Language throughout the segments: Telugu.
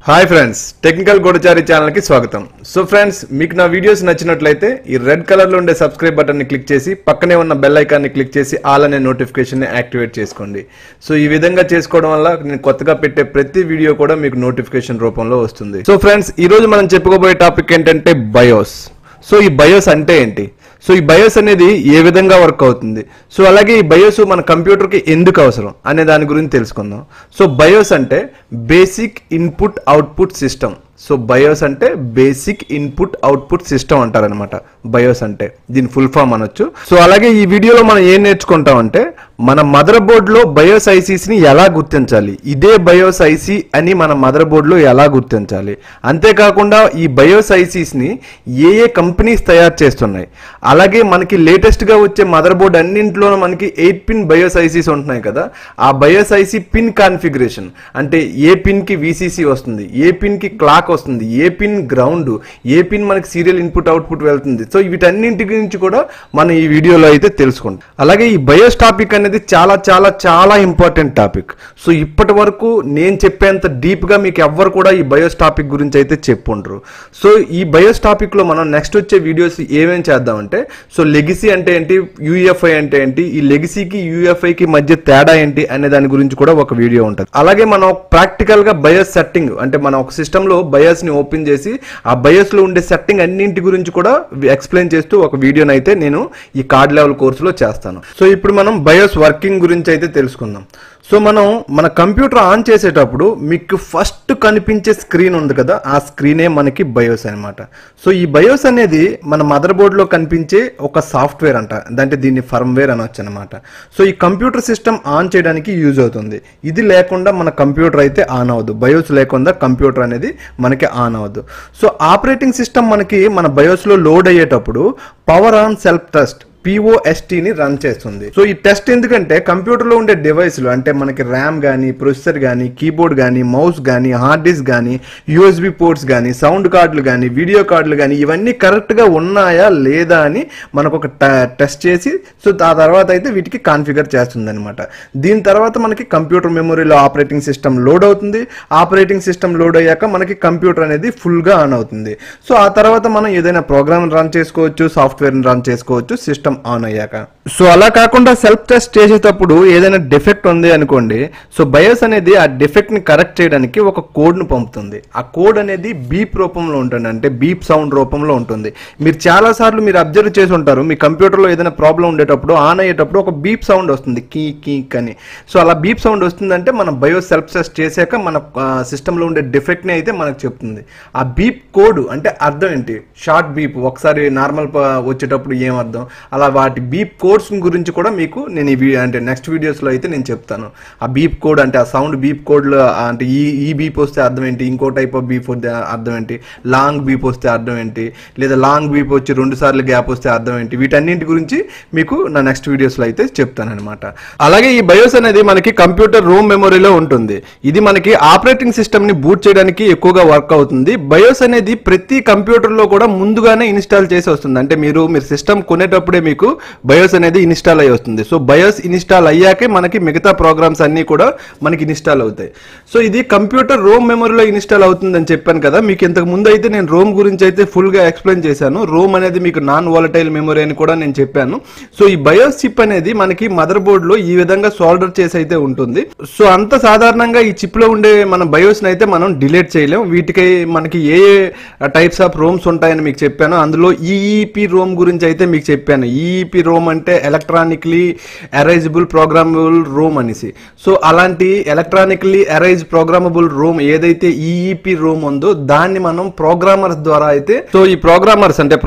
హాయ్ ఫ్రెండ్స్, టెక్నికల్ గూఢచారి ఛానల్ కి స్వాగతం. సో ఫ్రెండ్స్, మీకు నా వీడియోస్ నచ్చినట్లయితే ఈ రెడ్ కలర్ లో ఉండే సబ్స్క్రైబ్ బటన్ ని క్లిక్ చేసి పక్కనే ఉన్న బెల్ ఐకాన్ ని క్లిక్ చేసి ఆల్ అనే నోటిఫికేషన్ ని యాక్టివేట్ చేసుకోండి. సో ఈ విధంగా చేసుకోవడం వల్ల నేను కొత్తగా పెట్టే ప్రతి వీడియో కూడా మీకు నోటిఫికేషన్ రూపంలో వస్తుంది. సో ఫ్రెండ్స్, ఈ రోజు మనం చెప్పుకోబోయే టాపిక్ ఏంటంటే బయోస్. సో ఈ బయోస్ అంటే ఏంటి, సో ఈ బయోస్ అనేది ఏ విధంగా వర్క్ అవుతుంది, సో అలాగే ఈ బయోస్ మన కంప్యూటర్కి ఎందుకు అవసరం అనే దాని గురించి తెలుసుకుందాం. సో బయోస్ అంటే basic input output system. So BIOS అంటే బేసిక్ ఇన్పుట్ అవుట్పుట్ సిస్టమ్ అంటారనమాట. బయోస్ అంటే దీని ఫుల్ ఫామ్ అనొచ్చు. సో అలాగే ఈ వీడియోలో మనం ఏం నేర్చుకుంటాం అంటే మన మదర్ బోర్డులో బయోస్ ఐసీస్ ని ఎలా గుర్తించాలి, ఇదే బయోస్ ఐసీ అని మన మదర్ బోర్డులో ఎలా గుర్తించాలి, అంతేకాకుండా ఈ బయోస్ ఐసీస్ ని ఏ కంపెనీస్ తయారు చేస్తున్నాయి, అలాగే మనకి లేటెస్ట్ గా వచ్చే మదర్ బోర్డు అన్నింటిలో మనకి 8 పిన్ బయోస్ ఐసీస్ ఉంటున్నాయి కదా, ఆ బయోస్ ఐసీ పిన్ కాన్ఫిగరేషన్ అంటే ఏ పిన్ కి విసిసి వస్తుంది, ఏ పిన్ కి క్లాక్ వస్తుంది, ఏ పిన్ గ్రౌండ్, ఏ పిన్ మనకి సీరియల్ ఇన్పుట్ అవుట్పుట్ వెళ్తుంది. సో వీటన్నింటి గురించి కూడా మనం ఈ వీడియోలో అయితే తెలుసుకుంటాం. అలాగే ఈ బయోస్ టాపిక్ అనేది చాలా చాలా చాలా ఇంపార్టెంట్ టాపిక్. సో ఇప్పటి వరకు నేను చెప్పేంత డీప్ గా మీకు ఎవ్వరు కూడా ఈ బయోస్ టాపిక్ గురించి అయితే చెప్పుండ్రు. సో ఈ బయోస్ టాపిక్ లో మనం నెక్స్ట్ వచ్చే వీడియోస్ ఏమేం చేద్దామంటే, సో లెగసీ అంటే ఏంటి, యూఎఫ్ఐ అంటే ఏంటి, ఈ లెగసీకి యూఎఫ్ఐకి మధ్య తేడా ఏంటి అనే దాని గురించి కూడా ఒక వీడియో ఉంటుంది. అలాగే మనం ప్రాక్టికల్ గా బయోస్ సెట్టింగ్ అంటే మన ఒక సిస్టమ్ లో బయోస్ ని ఓపెన్ చేసి ఆ బయోస్ లో ఉండే సెట్టింగ్ అన్నింటి గురించి కూడా ఎక్స్ప్లెయిన్ చేస్తూ ఒక వీడియోని అయితే నేను ఈ కార్డ్ లెవెల్ కోర్సులో చేస్తాను. సో ఇప్పుడు మనం బయోస్ వర్కింగ్ గురించి అయితే తెలుసుకుందాం. సో మనం మన కంప్యూటర్ ఆన్ చేసేటప్పుడు మీకు ఫస్ట్ కనిపించే స్క్రీన్ ఉంది కదా, ఆ స్క్రీనే మనకి బయోస్ అనమాట. సో ఈ బయోస్ అనేది మన మదర్ బోర్డులో కనిపించే ఒక సాఫ్ట్వేర్ అంట, అంటే దీన్ని ఫర్మ్వేర్ అనొచ్చు అనమాట. సో ఈ కంప్యూటర్ సిస్టమ్ ఆన్ చేయడానికి యూజ్ అవుతుంది. ఇది లేకుండా మన కంప్యూటర్ అయితే ఆన్ అవ్వదు. బయోస్ లేకుండా కంప్యూటర్ అనేది మనకి ఆన్ అవ్వదు. సో ఆపరేటింగ్ సిస్టమ్ మనకి మన బయోస్లో లోడ్ అయ్యేటప్పుడు power on self test POST ని రన్ చేస్తుంది. సో ఈ టెస్ట్ ఎందుకంటే కంప్యూటర్లో ఉండే డివైస్లు అంటే మనకి ర్యామ్ కానీ, ప్రొసెసర్ కానీ, కీబోర్డ్ కానీ, మౌస్ కానీ, హార్డ్ డిస్క్ కానీ, USB పోర్ట్స్ కానీ, సౌండ్ కార్డులు కానీ, వీడియో కార్డులు కానీ, ఇవన్నీ కరెక్ట్గా ఉన్నాయా లేదా అని మనకు ఒక టెస్ట్ చేసి సో ఆ తర్వాత అయితే వీటికి కాన్ఫిగర్ చేస్తుంది అనమాట. దీని తర్వాత మనకి కంప్యూటర్ మెమొరీలో ఆపరేటింగ్ సిస్టమ్ లోడ్ అవుతుంది. ఆపరేటింగ్ సిస్టమ్ లోడ్ అయ్యాక మనకి కంప్యూటర్ అనేది ఫుల్గా ఆన్ అవుతుంది. సో ఆ తర్వాత మనం ఏదైనా ప్రోగ్రామ్ రన్ చేసుకోవచ్చు, సాఫ్ట్వేర్ని రన్ చేసుకోవచ్చు సిస్టమ్ ఆన్ అయ్యాక. సో అలా కాకుండా సెల్ఫ్ టెస్ట్ చేసేటప్పుడు ఏదైనా డిఫెక్ట్ ఉంది అనుకోండి, సో బయోస్ అనేది ఆ డిఫెక్ట్ ని కరెక్ట్ చేయడానికి ఒక కోడ్ ను పంపుతుంది. ఆ కోడ్ అనేది బీప్ రూపంలో ఉంటుంది, అంటే బీప్ సౌండ్ రూపంలో ఉంటుంది. మీరు చాలా సార్లు మీరు అబ్జర్వ్ చేసి ఉంటారు, మీ కంప్యూటర్లో ఏదైనా ప్రాబ్లం ఉండేటప్పుడు ఆన్ అయ్యేటప్పుడు ఒక బీప్ సౌండ్ వస్తుంది, కీ కీ అని. సో అలా బీప్ సౌండ్ వస్తుందంటే మన బయోస్ సెల్ఫ్ టెస్ట్ చేశాక మన సిస్టంలో ఉండే డిఫెక్ట్ ని అయితే మనకు చెప్తుంది. ఆ బీప్ కోడ్ అంటే అర్థం ఏంటి, షార్ట్ బీప్, ఒకసారి నార్మల్ వచ్చేటప్పుడు ఏం అర్థం, అలా వాటి బీప్ కోడ్స్ గురించి కూడా మీకు నేను అంటే నెక్స్ట్ వీడియోస్లో అయితే నేను చెప్తాను. ఆ బీప్ కోడ్ అంటే ఆ సౌండ్ బీప్ కోడ్లో అంటే ఈ బీప్ వస్తే అర్థం ఏంటి, ఇంకో టైప్ ఆఫ్ బీప్ వస్తే అర్థం ఏంటి, లాంగ్ బీప్ వస్తే అర్థం ఏంటి, లేదా లాంగ్ బీప్ వచ్చి 2 సార్లు గ్యాప్ వస్తే అర్థం ఏంటి, వీటన్నింటి గురించి మీకు నా నెక్స్ట్ వీడియోస్లో అయితే చెప్తాను అనమాట. అలాగే ఈ బయోస్ అనేది మనకి కంప్యూటర్ రూమ్ మెమొరీలో ఉంటుంది. ఇది మనకి ఆపరేటింగ్ సిస్టమ్ని బూట్ చేయడానికి ఎక్కువగా వర్క్ అవుతుంది. బయోస్ అనేది ప్రతి కంప్యూటర్లో కూడా ముందుగానే ఇన్స్టాల్ చేసి వస్తుంది. అంటే మీరు సిస్టమ్ కొనేటప్పుడే మీకు బయోస్ అనేది ఇన్స్టాల్ అయ్యి వస్తుంది. సో బయోస్ ఇన్స్టాల్ అయ్యాకే మనకి మిగతా ప్రోగ్రామ్స్ అన్నీ కూడా మనకి ఇన్స్టాల్ అవుతాయి. సో ఇది కంప్యూటర్ రోమ్ మెమరీలో ఇన్స్టాల్ అవుతుందని చెప్పాను కదా, మీకు ఇంతకు ముందు అయితే నేను రోమ్ గురించి అయితే ఫుల్గా ఎక్స్ప్లెయిన్ చేశాను. రోమ్ అనేది మీకు నాన్ వాలటైల్ మెమరీ అని కూడా నేను చెప్పాను. సో ఈ బయోస్ చిప్ అనేది మనకి మదర్ బోర్డులో ఈ విధంగా సోల్డర్ చేసి అయితే ఉంటుంది. సో అంత సాధారణంగా ఈ చిప్లో ఉండే మన బయోస్ని అయితే మనం డిలీట్ చేయలేం. వీటికి మనకి ఏ టైప్స్ ఆఫ్ రోమ్స్ ఉంటాయని మీకు చెప్పాను. అందులో EEP రోమ్ గురించి అయితే మీకు చెప్పాను. EEP రోమ్ అంటే ఎలక్ట్రానిక్లీ ఎరైజబుల్ ప్రోగ్రామబుల్ రోమ్ అనేసి. సో అలాంటి ఎలక్ట్రానిక్లీ ఎరైజ్ ప్రోగ్రామబుల్ రోమ్ ఏదైతే EEP రోమ్ ఉందో దాన్ని మనం ప్రోగ్రామర్స్ ద్వారా అయితే, సో ఈ ప్రోగ్రామర్స్ అంటే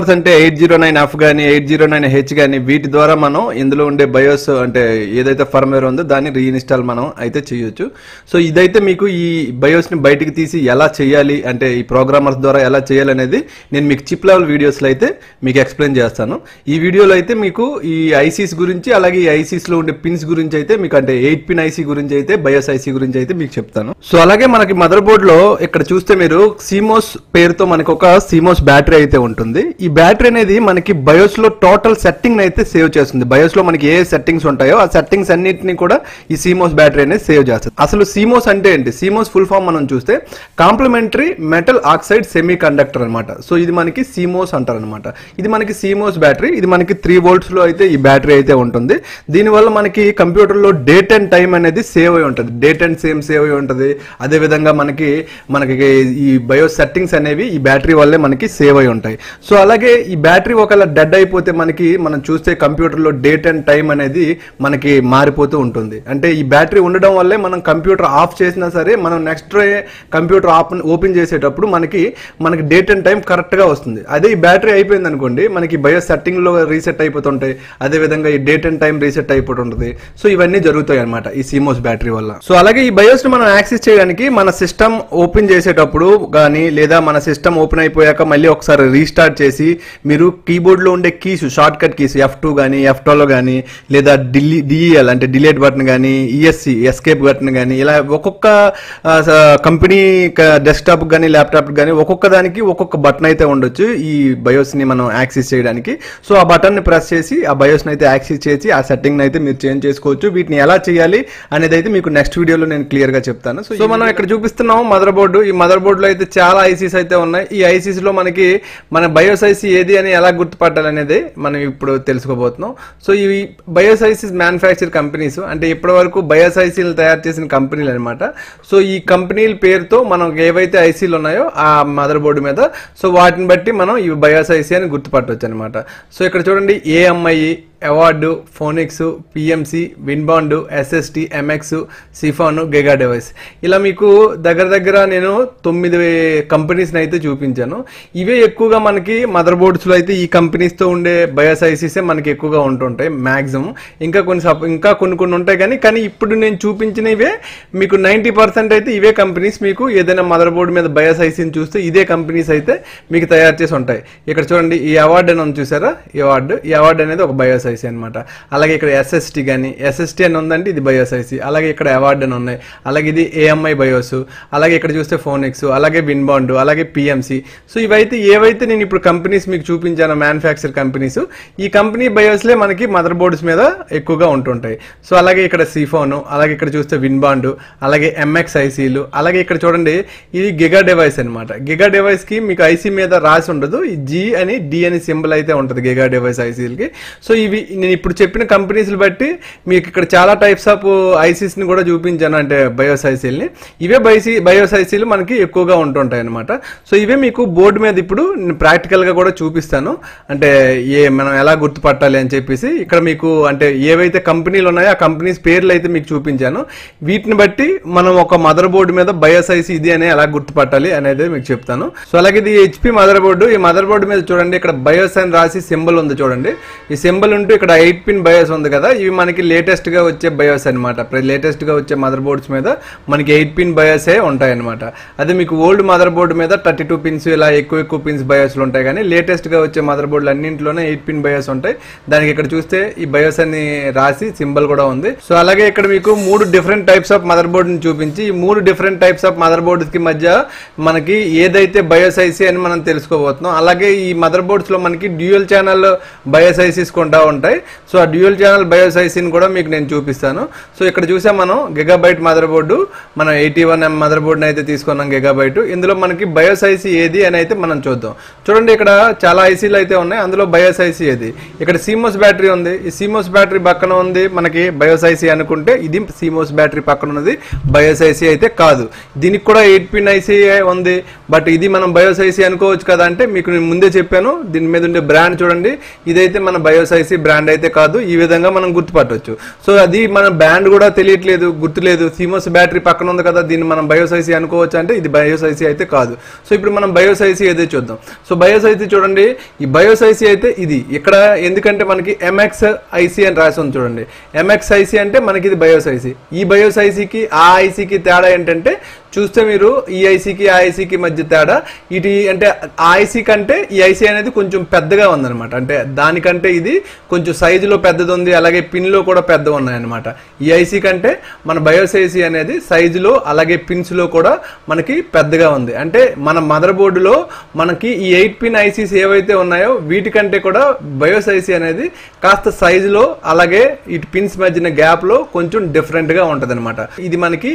809F కానీ 809H కానీ వీటి ద్వారా మనం ఇందులో ఉండే బయోస్ అంటే ఏదైతే ఫర్మ్వేర్ ఉందో దాన్ని రీఇన్స్టాల్ మనం అయితే చేయొచ్చు. సో ఇదైతే మీకు ఈ బయోస్ ని బయటికి తీసి ఎలా చేయాలి అంటే ఈ ప్రోగ్రామర్స్ ద్వారా ఎలా చేయాలి అనేది నేను మీకు చిప్ లెవెల్ వీడియోస్లో అయితే మీకు ఎక్స్ప్లెయిన్ చేస్తాను. ఈ వీడియోలో అయితే మీకు ఈ ఐసీస్ గురించి అలాగే ఈ ఐసీస్ లో ఉండే పిన్స్ గురించి అయితే మీకు అంటే 8 పిన్ ఐసీ గురించి అయితే బయోస్ ఐసీ గురించి అయితే మీకు చెప్తాను. సో అలాగే మనకి మదర్ బోర్డ్ లో ఇక్కడ చూస్తే మీరు సిమోస్ పేరుతో మనకి ఒక సిమోస్ బ్యాటరీ అయితే ఉంటుంది. ఈ బ్యాటరీ అనేది మనకి బయోస్ లో టోటల్ సెట్టింగ్ అయితే సేవ్ చేస్తుంది. బయోస్ లో మనకి ఏ సెట్టింగ్స్ ఉంటాయో ఆ సెట్టింగ్స్ అన్నిటిని కూడా ఈ సిమోస్ బ్యాటరీ అనేది సేవ్ చేస్తుంది. అసలు సిమోస్ అంటే ఏంటి? సిమోస్ ఫుల్ ఫామ్ మనం చూస్తే complementary metal oxide semi conductor అనమాట. సో ఇది మనకి సిమోస్ అంటారు అనమాట. ఇది మనకి సిమోస్ బ్యాటరీ. ఇది మనకి 3 volts లో అయితే ఈ బ్యాటరీ అయితే ఉంటుంది. దీనివల్ల మనకి కంప్యూటర్ లో డేట్ అండ్ టైం అనేది సేవ్ అయి ఉంటుంది. డేట్ అండ్ సేవ్ అయి ఉంటుంది. అదే విధంగా మనకి ఈ బయోస్ సెట్టింగ్స్ అనేవి ఈ బ్యాటరీ వల్లే మనకి సేవ్ అయి ఉంటాయి. సో అలాగే ఈ బ్యాటరీ ఒకవేళ డెడ్ అయిపోతే మనం చూస్తే కంప్యూటర్ లో డేట్ అండ్ టైం అనేది మనకి మారిపోతూ ఉంటుంది. అంటే ఈ బ్యాటరీ ఉండడం వల్లే మనం కంప్యూటర్ ఆఫ్ చేసినా సరే మనం నెక్స్ట్ డే కంప్యూటర్ ఓపెన్ చేసేటప్పుడు మనకి డేట్ అండ్ టైం కరెక్ట్ గా వస్తుంది. అదే ఈ బ్యాటరీ అయిపోయింది అనుకోండి, మనకి బయోస్ సెట్టింగ్ లో రీసెట్ అయిపోతుంటాయి. అదే విధంగా ఈ డేట్ అండ్ టైం రీసెట్ అయిపోతుంటుంది. సో ఇవన్నీ జరుగుతాయి అనమాట ఈ సిమోస్ బ్యాటరీ వల్ల. సో అలాగే ఈ బయోస్ ని మనం యాక్సెస్ చేయడానికి మన సిస్టమ్ ఓపెన్ చేసేటప్పుడు కానీ లేదా మన సిస్టమ్ ఓపెన్ అయిపోయాక మళ్ళీ ఒకసారి రీస్టార్ట్ చేసి మీరు కీబోర్డ్ లో ఉండే keys short cut keys F2 కానీ F12 కానీ లేదా DEL అంటే డిలీట్ బటన్ కానీ ESC ఎస్కేప్ బటన్ కానీ ఇలా ఒక్కొక్క కంపెనీ డెస్క్టాప్ కానీ ల్యాప్టాప్ కానీ ఒక్కొక్క దానికి ఒక్కొక్క బటన్ అయితే ఉండొచ్చు ఈ బయోస్ ని మనం యాక్సెస్ చేయడానికి. సో ఆ బటన్ ని ప్రెస్ చేసి ఆ బయోస్ ని అయితే యాక్సెస్ చేసి ఆ సెట్టింగ్ అయితే మీరు చేంజ్ చేసుకోవచ్చు. వీటిని ఎలా చేయాలి అనేది అయితే మీకు నెక్స్ట్ వీడియోలో నేను క్లియర్ గా చెప్తాను. సో మనం ఇక్కడ చూపిస్తున్నాం మదర్ బోర్డు. ఈ మదర్ బోర్డు లో అయితే చాలా ఐసీస్ అయితే ఉన్నాయి. ఈ ఐసీస్ లో మనకి మన బయోస్ ఐసీ ఏది అని ఎలా గుర్తుపట్టాలి అనేది మనం ఇప్పుడు తెలుసుకోబోతున్నాం. సో ఈ బయోస్ ఐసీస్ మ్యానుఫ్యాక్చర్ కంపెనీస్ అంటే ఇప్పటి వరకు బయోస్ ఐసీలు తయారు చేసిన కంపెనీలు అనమాట. సో ఈ కంపెనీల పేరుతో మనం ఏవైతే ఐసీలు ఉన్నాయో ఆ మదర్ బోర్డు మీద సో వాటిని బట్టి మనం ఈ బయోస్ ఐసీ అని గుర్తుపట్టవచ్చు అనమాట. సో ఇక్కడ చూడండి AMI, Award, Phoenix, PMC, Winbond, SST, MX, సిఫాన్, గిగా డివైస్ ఇలా మీకు దగ్గర నేను 9 కంపెనీస్ని అయితే చూపించాను. ఇవే ఎక్కువగా మనకి మదర్ బోర్డ్స్లో అయితే ఈ కంపెనీస్తో ఉండే బయోస్ ఐసీసే మనకి ఎక్కువగా ఉంటుంటాయి మ్యాక్సిమం. ఇంకా కొన్ని ఉంటాయి కానీ ఇప్పుడు నేను చూపించినవే మీకు 90% అయితే ఇవే కంపెనీస్. మీకు ఏదైనా మదర్ బోర్డు మీద బయోస్ ఐసీని చూస్తే ఇదే కంపెనీస్ అయితే మీకు తయారు చేసి ఉంటాయి. ఇక్కడ చూడండి ఈ అవార్డు అని చూసారా? ఈ అవార్డు అనేది ఒక బయోస్ ఐసీ అనమాట. అలాగే ఇక్కడ SST కానీ SST అని ఉందంటే ఇది బయోస్ ఐసీ. అలాగే ఇక్కడ అవార్డు అని ఉన్నాయి. అలాగే ఇది AMI బయోస్. అలాగే ఇక్కడ చూస్తే ఫోనిక్స్, అలాగే విన్బాండ్, అలాగే PMC. సో ఏవైతే నేను ఇప్పుడు కంపెనీస్ మీకు చూపించాను మ్యానుఫ్యాక్చర్ కంపెనీస్, ఈ కంపెనీ బయోస్లే మనకి మదర్ బోర్డ్స్ మీద ఎక్కువగా ఉంటుంటాయి. సో అలాగే ఇక్కడ సిఫోన్, అలాగే ఇక్కడ చూస్తే విన్బాండ్, అలాగే MX ఐసీలు, అలాగే ఇక్కడ చూడండి ఇది గిగా డివైస్ అనమాట. గిగా డివైస్ కి మీకు ఐసీ మీద రాసి ఉండదు. ఈ G అని D అని సింబల్ అయితే ఉంటుంది గిగా డివైస్ ఐసీలకి. సో ఇవి నేను ఇప్పుడు చెప్పిన కంపెనీస్ బట్టి మీకు ఇక్కడ చాలా టైప్స్ ఆఫ్ ఐసీస్ ని కూడా చూపించాను, అంటే బయోస్ ఐసీల్ని. ఇవే బయోస్ ఐసీలు మనకి ఎక్కువగా ఉంటుంటాయి అనమాట. సో ఇవే మీకు బోర్డు మీద ఇప్పుడు ప్రాక్టికల్ గా కూడా చూపిస్తాను, అంటే మనం ఎలా గుర్తుపట్టాలి అని చెప్పేసి. ఇక్కడ మీకు అంటే ఏవైతే కంపెనీలు ఉన్నాయో ఆ కంపెనీస్ పేర్లు అయితే మీకు చూపించాను. వీటిని బట్టి మనం ఒక మదర్ బోర్డు మీద బయోస్ ఐసీ ఇది అని ఎలా గుర్తుపట్టాలి అనేది మీకు చెప్తాను. సో అలాగే ఇది HP మదర్ బోర్డు. ఈ మదర్ బోర్డు మీద చూడండి ఇక్కడ బయోస్ అని రాసి సింబల్ ఉంది చూడండి. ఈ సింబల్ ఉంటూ ఇక్కడ 8 పిన్ బయోస్ ఉంది కదా, ఇవి మనకి లేటెస్ట్ గా వచ్చే బయోస్ అనమాట. లేటెస్ట్ గా వచ్చే మదర్ బోర్డ్స్ మీద మనకి 8 పిన్ బయోసే ఉంటాయి అనమాట. అదే మీకు ఓల్డ్ మదర్ బోర్డు మీద 32 పిన్స్ ఇలా ఎక్కువ పిన్స్ బయోస్లు ఉంటాయి. కానీ లేటెస్ట్ గా వచ్చే మదర్ బోర్డులు అన్నింటిలోనే 8 పిన్ బయోస్ ఉంటాయి. దానికి ఇక్కడ చూస్తే ఈ బయోస్ అని రాసి సింబల్ కూడా ఉంది. సో అలాగే ఇక్కడ మీకు 3 different types of mother board ని చూపించి ఈ 3 different types of mother boards కి మధ్య మనకి ఏదైతే బయోస్ ఐసీ అని మనం తెలుసుకోబోతున్నాం. అలాగే ఈ మదర్ బోర్డ్స్ లో మనకి డ్యూయల్ ఛానల్ బయోస్ ఐసీస్ కొంటా ఉంటాయి. సో ఆ డ్యూయల్ ఛానల్ బయోస్ ఐసీని కూడా మీకు నేను చూపిస్తాను. సో ఇక్కడ చూసాం మనం గిగాబైట్ మదర్ బోర్డు, మనం 81M మదర్ బోర్డుని అయితే తీసుకున్నాం గిగాబైట్. ఇందులో మనకి బయోస్ ఐసీ ఏది అని అయితే మనం చూద్దాం. చూడండి ఇక్కడ చాలా ఐసీలు అయితే ఉన్నాయి, అందులో బయోస్ ఐసీ ఏది. ఇక్కడ సిమోస్ బ్యాటరీ ఉంది. ఈ సిమోస్ బ్యాటరీ పక్కన ఉంది మనకి బయోస్ ఐసీ అనుకుంటే ఇది సిమోస్ బ్యాటరీ పక్కన ఉన్నది బయోస్ ఐసీ అయితే కాదు. దీనికి కూడా 8 పిన్ ఐసీ ఉంది, బట్ ఇది మనం బయోస్ ఐసీ అనుకోవచ్చు కదా అంటే మీకు నేను ముందే చెప్పాను. దీని మీద ఉండే బ్రాండ్ చూడండి, ఇదైతే మన బయోస్ ఐసీ బ్రాండ్ అయితే కాదు. ఈ విధంగా మనం గుర్తుపట్టవచ్చు. సో అది మన బ్రాండ్ కూడా తెలియట్లేదు, గుర్తులేదు. సిమోస్ బ్యాటరీ పక్కన ఉంది కదా, దీన్ని మనం బయోస్ ఐసీ అనుకోవచ్చు అంటే ఇది బయోస్ ఐసీ అయితే కాదు. సో ఇప్పుడు మనం బయోస్ ఐసీ ఏదో చూద్దాం. సో బయోస్ ఐసీ చూడండి, ఈ బయోస్ ఐసీ అయితే ఇది ఇక్కడ ఎందుకంటే మనకి MX ఐసీ అని రాసి ఉంది చూడండి. MX ఐసీ అంటే మనకి ఇది బయోస్ ఐసీ. ఈ బయోస్ ఐసీకి ఆ ఐసీకి తేడా ఏంటంటే చూస్తే మీరు ఈ ఐసీకి ఆ ఐసీకి మధ్య తేడా ఇది అంటే ఆ ఐసీ కంటే ఈ ఐసీ అనేది కొంచెం పెద్దగా ఉందన్నమాట. అంటే దానికంటే ఇది కొంచెం సైజులో పెద్దది ఉంది, అలాగే పిన్లో కూడా పెద్దగా ఉన్నాయన్నమాట. ఈ ఐసీ కంటే మన బయోస్ ఐసీ అనేది సైజులో అలాగే పిన్స్లో కూడా మనకి పెద్దగా ఉంది. అంటే మన మదర్ బోర్డులో మనకి ఈ 8 పిన్ ఐసీస్ ఏవైతే ఉన్నాయో వీటికంటే కూడా బయోస్ ఐసీ అనేది కాస్త సైజులో అలాగే ఇటు పిన్స్ మధ్యన గ్యాప్లో కొంచెం డిఫరెంట్గా ఉంటుంది అనమాట. ఇది మనకి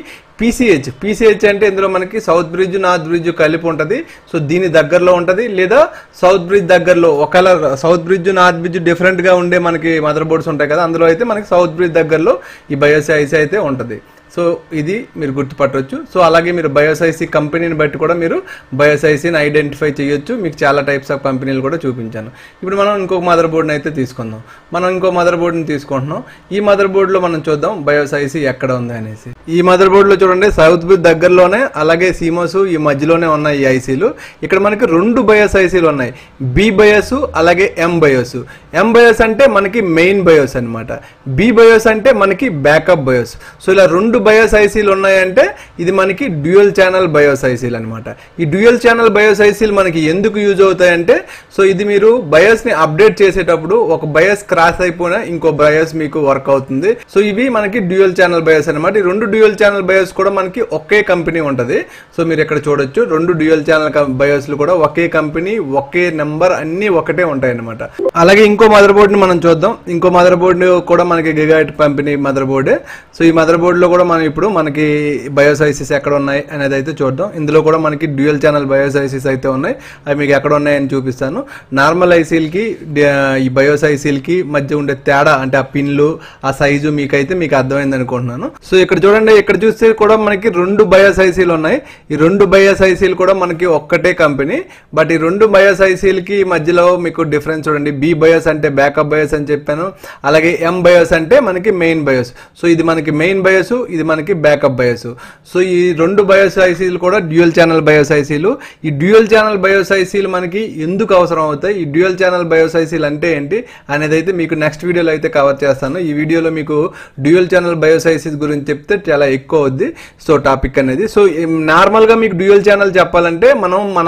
పీసీహెచ్ అంటే ఇందులో మనకి సౌత్ బ్రిడ్జ్ నార్త్ బ్రిడ్జ్ కలిపి ఉంటుంది. సో దీని దగ్గరలో ఉంటుంది, లేదా సౌత్ బ్రిడ్జ్ దగ్గరలో ఒకవేళ సౌత్ బ్రిడ్జ్ నార్త్ బ్రిడ్జ్ డిఫరెంట్గా ఉండే మనకి మదర్ బోర్డ్స్ ఉంటాయి కదా, అందులో అయితే మనకి సౌత్ బ్రిడ్జ్ దగ్గరలో ఈ బయోస్ ఐసీ అయితే ఉంటుంది. సో ఇది మీరు గుర్తుపట్టవచ్చు. సో అలాగే మీరు బయోస్ ఐసీ కంపెనీని బట్టి కూడా మీరు బయోస్ ఐసీని ఐడెంటిఫై చేయొచ్చు. మీకు చాలా టైప్స్ ఆఫ్ కంపెనీలు కూడా చూపించాను. ఇప్పుడు మనం ఇంకొక మదర్ బోర్డ్ని అయితే తీసుకుందాం. మనం ఇంకో మదర్ బోర్డ్ని తీసుకుంటున్నాం. ఈ మదర్ బోర్డులో మనం చూద్దాం బయోస్ ఐసీ ఎక్కడ ఉంది అనేసి. ఈ మదర్ బోర్డులో చూడండి సౌత్ బ్రిడ్జ్ దగ్గరలోనే అలాగే సీమోస్ ఈ మధ్యలోనే ఉన్నాయి ఈ ఐసీలు. ఇక్కడ మనకి 2 బయోస్ ఐసీలు ఉన్నాయి, బి బయోస్ అలాగే ఎం బయోస్. ఎం బయోస్ అంటే మనకి మెయిన్ బయోస్ అనమాట, బి బయోస్ అంటే మనకి బ్యాకప్ బయోస్. సో ఇలా 2 బయోస్ ఐసీలు ఉన్నాయంటే ఇది మనకి డ్యూయల్ ఛానల్ బయోస్ ఐసీలు అనమాట. ఈ డ్యూయల్ ఛానల్ బయోస్ ఐసీలు మనకి ఎందుకు యూజ్ అవుతాయంటే, సో ఇది మీరు బయోస్ ని అప్డేట్ చేసేటప్పుడు ఒక బయోస్ క్రాస్ అయిపోయినా ఇంకో బయోస్ మీకు వర్క్ అవుతుంది. సో ఇవి మనకి డ్యూయల్ ఛానల్ బయోస్ అనమాట. ఈ 2 డ్యూయల్ ఛానల్ బయోస్ కూడా మనకి ఒకే కంపెనీ ఉంటది. సో మీరు ఇక్కడ చూడొచ్చు 2 డ్యూయల్ ఛానల్ బయోస్లు కూడా ఒకే కంపెనీ, ఒకే నెంబర్, అన్ని ఒకటే ఉంటాయి అనమాట. అలాగే ఇంకో మదర్ బోర్డ్ ని మనం చూద్దాం. ఇంకో మదర్ బోర్డ్ కూడా మనకి గిగాట్ కంపెనీ మదర్ బోర్డే. సో ఈ మదర్ బోర్డ్ లో కూడా మనం ఇప్పుడు మనకి బయోస్ ఐసీస్ ఎక్కడ ఉన్నాయి అనేది అయితే చూద్దాం. ఇందులో కూడా మనకి డ్యూయల్ ఛానల్ బయోస్ ఐసీస్ అయితే ఉన్నాయి. అవి మీకు ఎక్కడ ఉన్నాయని చూపిస్తాను. నార్మల్ ఐసీలకి ఈ బయోస్ ఐసీలకి మధ్య ఉండే తేడా అంటే ఆ పిన్లు ఆ సైజు మీకు అర్థమైంది అనుకుంటున్నాను. సో ఇక్కడ చూడండి, ఇక్కడ చూస్తే కూడా మనకి 2 బయోస్ ఐసీలు ఉన్నాయి. ఈ 2 బయోస్ ఐసీలు కూడా మనకి ఒక్కటే కంపెనీ. బట్ ఈ 2 బయోస్ ఐసీలకి మధ్యలో మీకు డిఫరెన్స్ చూడండి. బి బయోస్ అంటే బ్యాకప్ బయోస్ అని చెప్పాను, అలాగే ఎం బయోస్ అంటే మనకి మెయిన్ బయోస్. సో ఇది మనకి మెయిన్ బయోస్, ఇది మనకి బ్యాకప్ బయోస్. సో ఈ 2 బయోస్ ఐసీలు కూడా డ్యూయల్ ఛానల్ బయోస్ ఐసీలు. ఈ డ్యూయల్ ఛానల్ బయోస్ ఐసీలు మనకి ఎందుకు అవసరం అవుతాయి, ఈ డ్యూయల్ ఛానల్ బయోస్ ఐసీలు అంటే ఏంటి అనేది అయితే మీకు నెక్స్ట్ వీడియోలో అయితే కవర్ చేస్తాను. ఈ వీడియోలో మీకు డ్యూయల్ ఛానల్ బయోస్ ఐసీస్ గురించి చెప్తే చాలా ఎక్కువ అవుద్ది సో టాపిక్ అనేది. సో నార్మల్గా మీకు డ్యూయల్ ఛానల్ చెప్పాలంటే మనం మన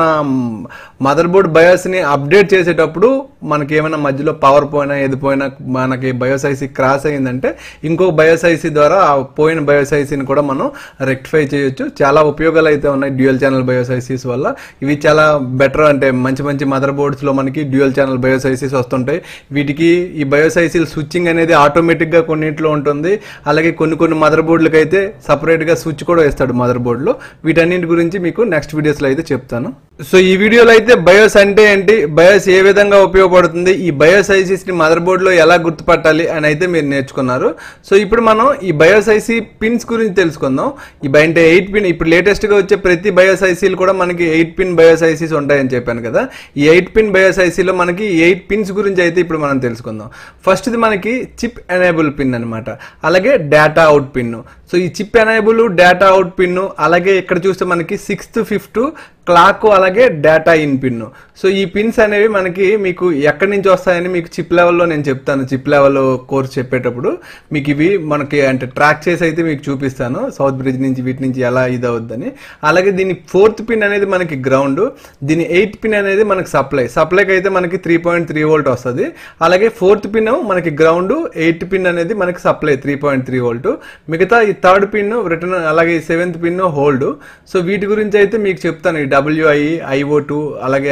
మదర్ బోర్డ్ బయోస్ ని అప్డేట్ చేసేటప్పుడు మనకి ఏమైనా మధ్యలో పవర్ పోయినా ఏది పోయినా మనకి బయోస్ ఐసీ క్రాస్ అయిందంటే ఇంకో బయోస్ ఐసీ ద్వారా ఆ పోయిన బయోస్ ఐసీని కూడా మనం రెక్టిఫై చేయొచ్చు. చాలా ఉపయోగాలు అయితే ఉన్నాయి డ్యూయల్ ఛానల్ బయోస్ ఐసీస్ వల్ల. ఇవి చాలా బెటర్, అంటే మంచి మంచి మదర్ బోర్డ్స్ లో మనకి డ్యూయల్ ఛానల్ బయోస్ ఐసీస్ వస్తుంటాయి. వీటికి ఈ బయోస్ ఐసీలు స్విచ్చింగ్ అనేది ఆటోమేటిక్ గా కొన్నింటిలో ఉంటుంది. అలాగే కొన్ని మదర్ బోర్డులకు అయితే సపరేట్ గా స్విచ్ కూడా వేస్తాడు మదర్ బోర్డ్ లో. వీటన్నింటి గురించి మీకు నెక్స్ట్ వీడియోస్ లో అయితే చెప్తాను. సో ఈ వీడియోలో అయితే బయోస్ అంటే ఏంటి, బయోస్ ఏ విధంగా ఉపయోగపడుతుంది, ఈ బయోస్ ఐసీస్ ని మదర్ బోర్డ్ లో ఎలా గుర్తుపట్టాలి అని అయితే మీరు నేర్చుకున్నారు. సో ఇప్పుడు మనం ఈ బయోస్ ఐసీ పిన్స్ గురించి తెలుసుకుందాం. ఈ అంటే 8 పిన్, ఇప్పుడు లేటెస్ట్ గా వచ్చే ప్రతి బయోస్ ఐసీలు కూడా మనకి 8 పిన్ బయోస్ ఐసీస్ ఉంటాయని చెప్పాను కదా. ఈ 8 పిన్ బయోస్ ఐసీలో మనకి 8 పిన్స్ గురించి అయితే ఇప్పుడు మనం తెలుసుకుందాం. ఫస్ట్ ది మనకి చిప్ ఎనేబుల్ పిన్ అనమాట, అలాగే డేటా అవుట్ పిన్. సో ఈ chip enable, data out pin, అలాగే ఇక్కడ చూస్తే మనకి 6th 5th క్లాక్, అలాగే డేటా ఇన్ పిన్. సో ఈ పిన్స్ అనేవి మనకి మీకు ఎక్కడి నుంచి వస్తాయని మీకు చిప్ లెవెల్లో నేను చెప్తాను. చిప్ లెవెల్ కోర్స్ చెప్పేటప్పుడు మీకు ఇవి మనకి అంటే ట్రాక్ చేసి అయితే మీకు చూపిస్తాను, సౌత్ బ్రిడ్జ్ నుంచి వీటి నుంచి ఎలా ఇది అవుద్దని. అలాగే దీని 4th పిన్ అనేది మనకి గ్రౌండ్, దీని 8th పిన్ అనేది మనకి సప్లైకి అయితే మనకి 3.3 వోల్ట్ వస్తుంది. అలాగే 4th పిన్ మనకి గ్రౌండ్, 8th పిన్ అనేది మనకి సప్లై 3.3 వోల్ట్. మిగతా ఈ 3rd పిన్ రిటర్న్, అలాగే 7th పిన్ హోల్డ్. సో వీటి గురించి అయితే మీకు చెప్తాను. WI, IO2 అలాగే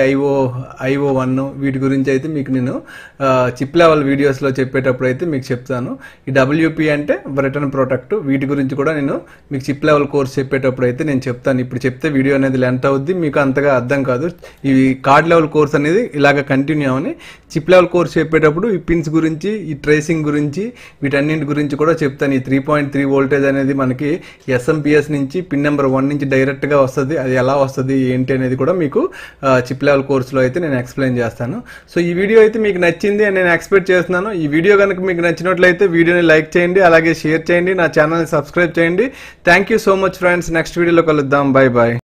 IO1 వీటి గురించి అయితే మీకు నేను చిప్ లెవెల్ వీడియోస్లో చెప్పేటప్పుడు అయితే మీకు చెప్తాను. ఈ WP అంటే రిటర్న్ ప్రొటెక్ట్, వీటి గురించి కూడా నేను మీకు చిప్ లెవెల్ కోర్స్ చెప్పేటప్పుడు అయితే నేను చెప్తాను. ఇప్పుడు చెప్తే వీడియో అనేది లెంత్ అవుద్ది, మీకు అంతగా అర్థం కాదు. ఈ కార్డ్ లెవెల్ కోర్స్ అనేది ఇలాగ కంటిన్యూ అవని చిప్ లెవెల్ కోర్స్ చెప్పేటప్పుడు ఈ పిన్స్ గురించి, ఈ ట్రేసింగ్ గురించి, వీటన్నింటి గురించి కూడా చెప్తాను. ఈ 3.3 వోల్టేజ్ అనేది మనకి SMPS నుంచి పిన్ నెంబర్ 1 నుంచి డైరెక్ట్గా వస్తుంది. అది ఎలా వస్తుంది ఏంటి అనేది కూడా మీకు చిప్ లెవెల్ కోర్సులో అయితే నేను ఎక్స్ప్లెయిన్ చేస్తాను. సో ఈ వీడియో అయితే మీకు నచ్చింది అని నేను ఎక్స్పెక్ట్ చేస్తున్నాను. ఈ వీడియో కనుక మీకు నచ్చినట్లయితే వీడియోని లైక్ చేయండి, అలాగే షేర్ చేయండి, నా ఛానల్ని సబ్స్క్రైబ్ చేయండి. Thank you so much friends. Next వీడియోలో కలుద్దాం. Bye bye.